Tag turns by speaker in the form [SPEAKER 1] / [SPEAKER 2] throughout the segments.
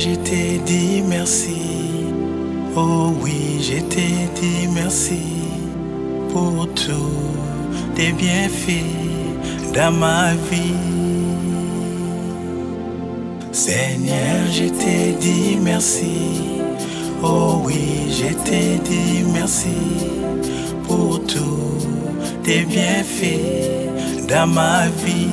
[SPEAKER 1] je t'ai dit merci. Oh oui, je t'ai dit merci pour tous tes bienfaits dans ma vie. Seigneur, je t'ai dit merci. Oh oui, je t'ai dit merci pour tous tes bienfaits dans ma vie.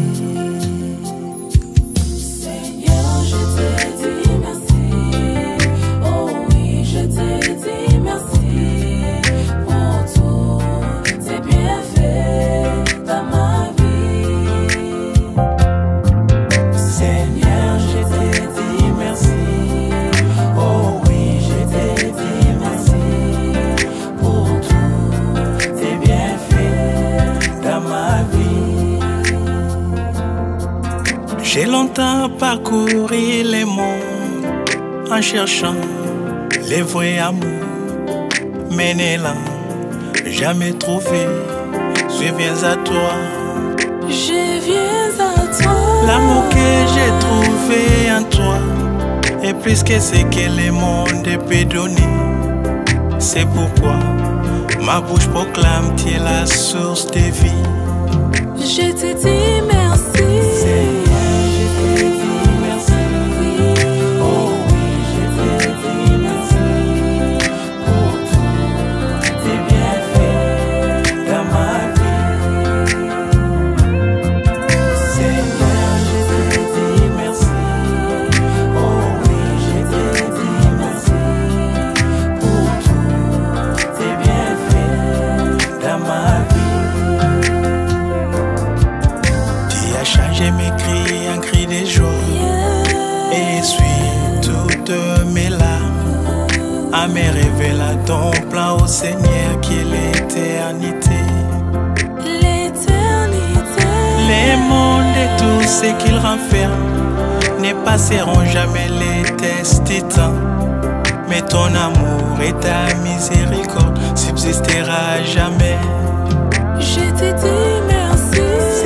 [SPEAKER 1] J'ai longtemps parcouru les mondes en cherchant les vrais amours, mais n'ayant jamais trouvé. Je viens à toi.
[SPEAKER 2] Je viens à toi.
[SPEAKER 1] L'amour que j'ai trouvé en toi est plus que ce que le monde peut donner. C'est pourquoi ma bouche proclame tu es la source de vie.
[SPEAKER 2] Je te dis merci.
[SPEAKER 1] J'ai mes cris, un cri de joie, et essuie toutes mes larmes, à me révéler ton plan au Seigneur qui est l'éternité.
[SPEAKER 2] L'éternité.
[SPEAKER 1] Les mondes et tout ce qu'ils renferment ne passeront jamais les tests du temps, mais ton amour et ta miséricorde subsistera jamais.
[SPEAKER 2] Je te dis merci.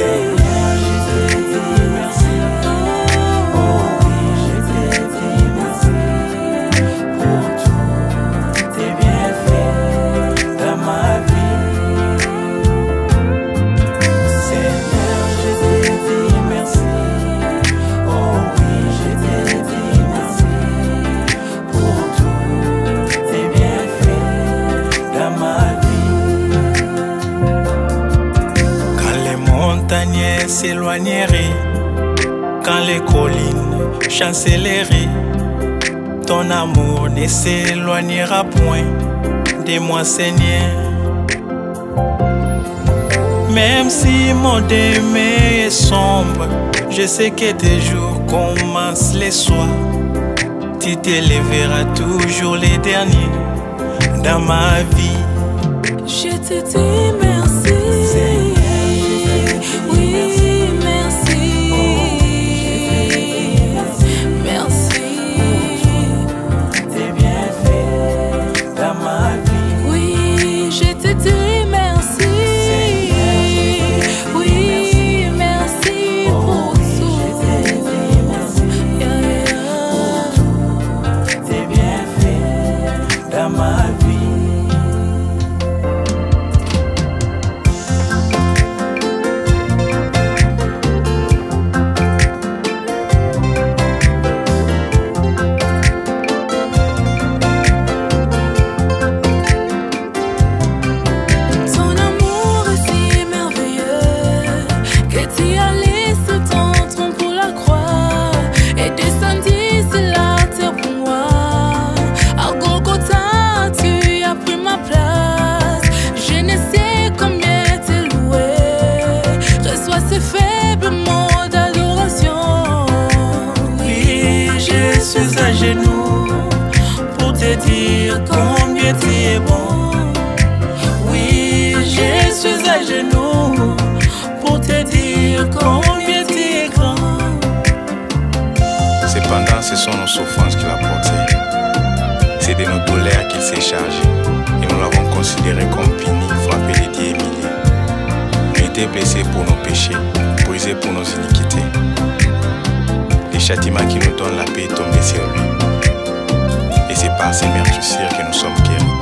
[SPEAKER 2] S'éloignerait, quand les collines chancelleraient, ton amour ne s'éloignera point de moi, Seigneur. Même si mon demain est sombre, je sais que tes jours commencent les soirs. Tu t'élèveras toujours les derniers dans ma vie. Je te dis merci.
[SPEAKER 1] Pour te dire combien tu es bon. Oui, je suis à genoux pour te dire combien tu es grand.
[SPEAKER 3] Cependant, ce sont nos souffrances qu'il a portées. C'est de nos douleurs qu'il s'est chargé. Et nous l'avons considéré comme puni, frappé de Dieu et humilié. Il était blessé pour nos péchés, brisé pour nos iniquités. châtiment qui nous donne la paix est tombé sur lui. Et c'est par ses meurtrissures que nous sommes guéris.